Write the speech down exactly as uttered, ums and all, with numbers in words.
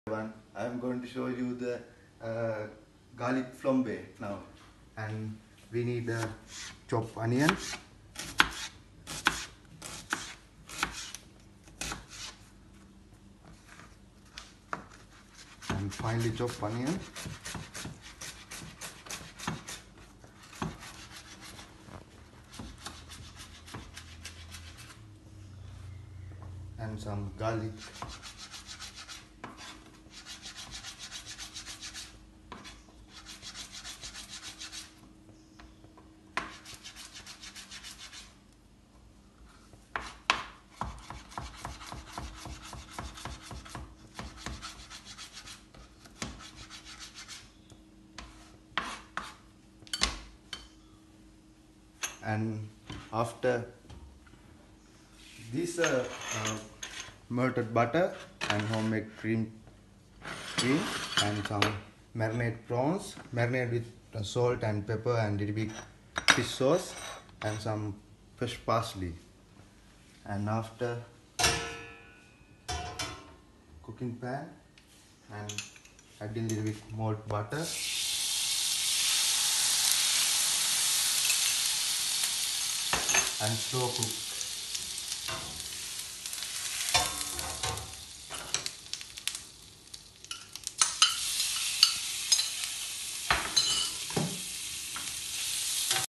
Everyone, I'm going to show you the uh, garlic flambe now, and we need uh, chopped onions, and finely chopped onion, and some garlic. And after this uh, uh, melted butter and homemade cream cream and some marinade prawns, marinade with uh, salt and pepper and little bit fish sauce and some fresh parsley. And after cooking pan and adding little bit more butter and slow cook